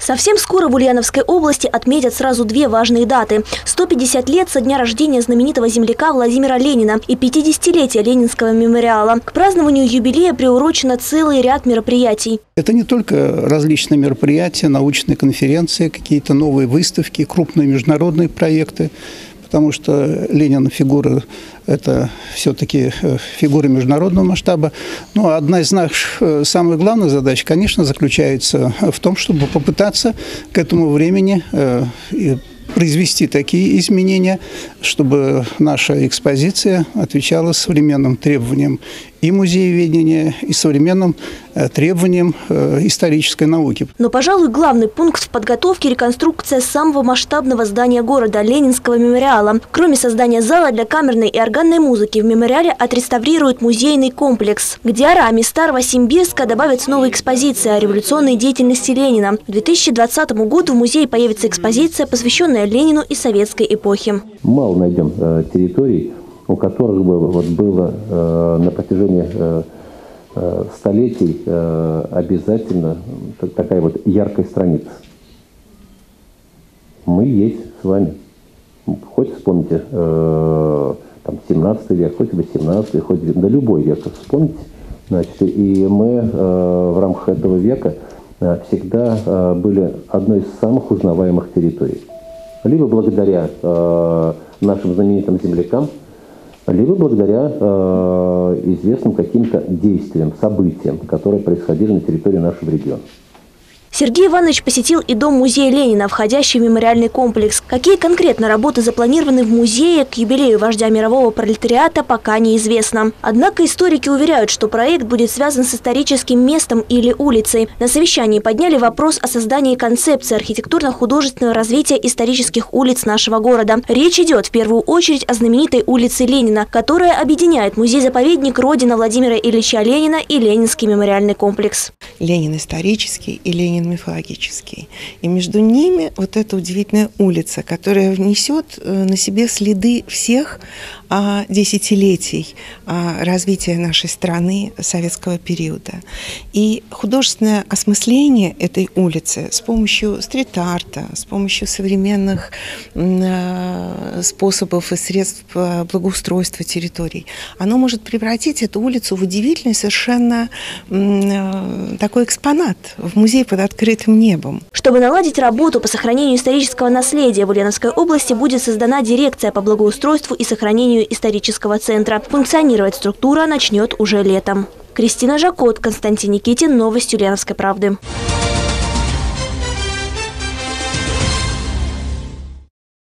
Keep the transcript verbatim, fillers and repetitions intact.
Совсем скоро в Ульяновской области отметят сразу две важные даты. сто пятьдесят лет со дня рождения знаменитого земляка Владимира Ленина и пятидесятилетие Ленинского мемориала. К празднованию юбилея приурочено целый ряд мероприятий. Это не только различные мероприятия, научные конференции, какие-то новые выставки, крупные международные проекты. Потому что Ленин фигура – это все-таки фигура международного масштаба. Но одна из наших самых главных задач, конечно, заключается в том, чтобы попытаться к этому времени произвести такие изменения, чтобы наша экспозиция отвечала современным требованиям и музееведения, и современным требованиям исторической науки. Но, пожалуй, главный пункт в подготовке – реконструкция самого масштабного здания города – Ленинского мемориала. Кроме создания зала для камерной и органной музыки, в мемориале отреставрируют музейный комплекс. К диораме старого Симбирска добавится новая экспозиция о революционной деятельности Ленина. К две тысячи двадцатому году в музее появится экспозиция, посвященная Ленину и советской эпохе. Мало найдем э, территорий, у которых бы вот было э, на протяжении э, э, столетий э, обязательно такая вот яркая страница. Мы есть с вами. Хоть вспомните э, там, семнадцатый век, хоть восемнадцатый, хоть да любой век вспомните. Значит, и мы э, в рамках этого века э, всегда э, были одной из самых узнаваемых территорий. Либо благодаря э, нашим знаменитым землякам, либо благодаря э, известным каким-то действиям, событиям, которые происходили на территории нашего региона. Сергей Иванович посетил и дом-музей Ленина, входящий в мемориальный комплекс. Какие конкретно работы запланированы в музее к юбилею вождя мирового пролетариата, пока неизвестно. Однако историки уверяют, что проект будет связан с историческим местом или улицей. На совещании подняли вопрос о создании концепции архитектурно-художественного развития исторических улиц нашего города. Речь идет в первую очередь о знаменитой улице Ленина, которая объединяет музей-заповедник Родина Владимира Ильича Ленина и Ленинский мемориальный комплекс. Ленин исторический и Ленин мифологический. И между ними вот эта удивительная улица, которая внесет на себе следы всех а, десятилетий а, развития нашей страны советского периода. И художественное осмысление этой улицы с помощью стрит-арта, с помощью современных а, способов и средств благоустройства территорий, оно может превратить эту улицу в удивительный совершенно а, такой экспонат в музей под открытым небом. Чтобы наладить работу по сохранению исторического наследия, в Ульяновской области будет создана дирекция по благоустройству и сохранению исторического центра. Функционировать структура начнет уже летом. Кристина Жакот, Константин Никитин. Новости Ульяновской правды.